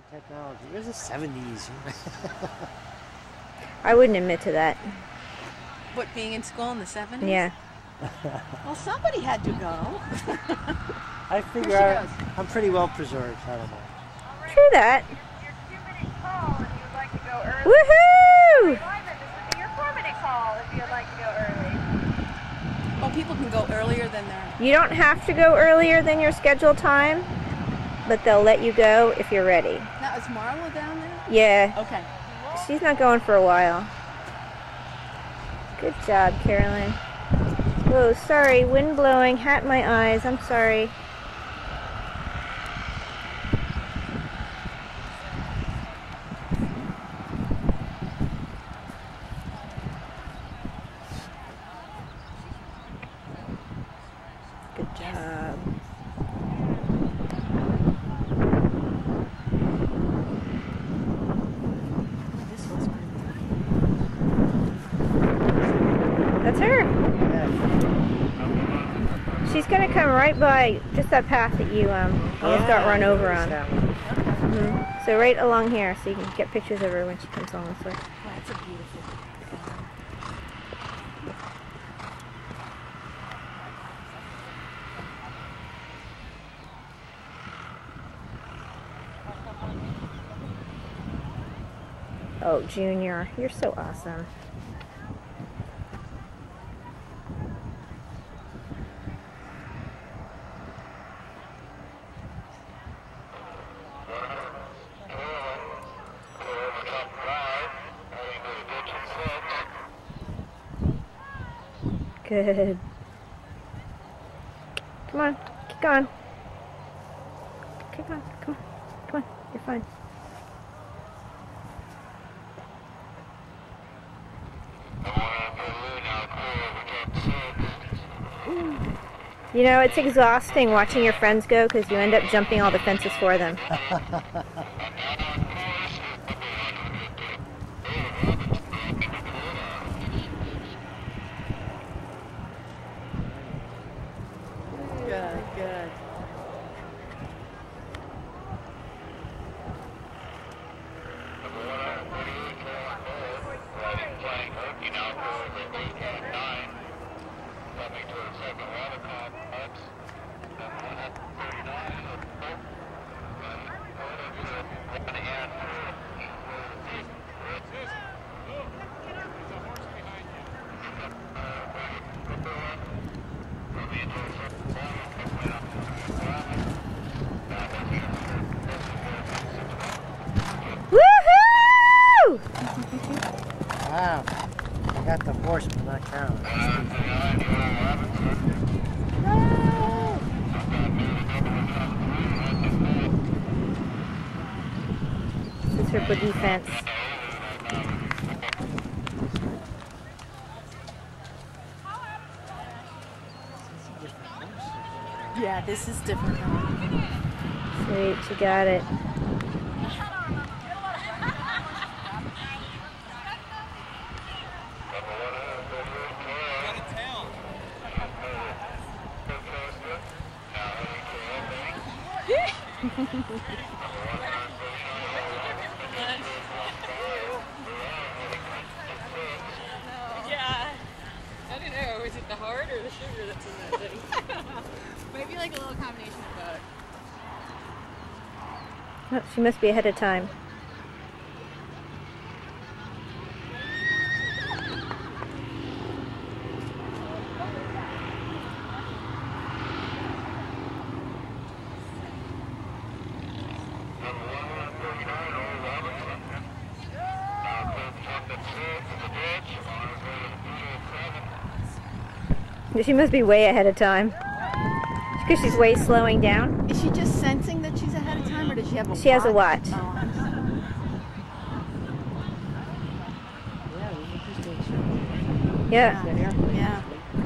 technology. It was the 70s. I wouldn't admit to that. What, being in school in the 70s? Yeah. Well, somebody had to go. I figure I'm pretty well preserved. I don't know. True that. Your 2-minute call if you'd like to go early. Woohoo! This would be your 4-minute call if you'd like to go early. Oh, people can go earlier than their... You don't have to go earlier than your scheduled time, but they'll let you go if you're ready. Now, is Marla down there? Yeah. Okay. She's not going for a while. Good job, Carolyn. Whoa, sorry. Wind blowing. Hat in my eyes. I'm sorry. Good job. This was pretty. That's her. Yeah. She's gonna come right by just that path that you almost got run over on. So right along here, so you can get pictures of her when she comes along this way. Oh, that's a beautiful. Oh, Junior, you're so awesome. Good. Come on, keep going. Keep on, come on, come on, you're fine. You know, it's exhausting watching your friends go because you end up jumping all the fences for them. Good, good. Woohoo! Wow. I got the horse, but not Carolyn. This is her boogie fence. Yeah, this is different. Sweet, she got it. Yeah. I don't know. Is it the heart or the sugar that's in that thing? Maybe like a little combination of both. Oh, she must be ahead of time. She must be way ahead of time. Because she's way slowing down. Is she just sensing that she's ahead of time, or does she have a watch? She has a watch. Oh, I'm sorry. Yeah. Yeah.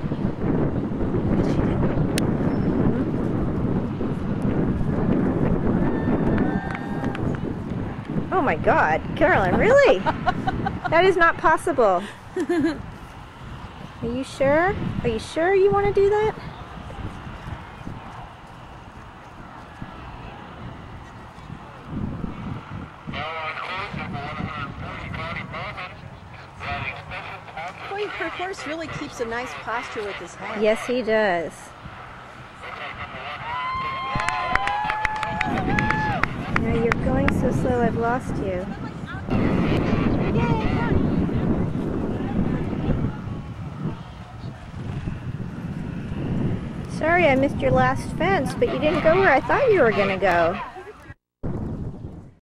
Oh my God, Carolyn, really? That is not possible. Are you sure? Are you sure you want to do that? Joey, her horse really keeps a nice posture with his head. Yes, he does. Now you're going so slow, I've lost you. Sorry I missed your last fence, but you didn't go where I thought you were going to go.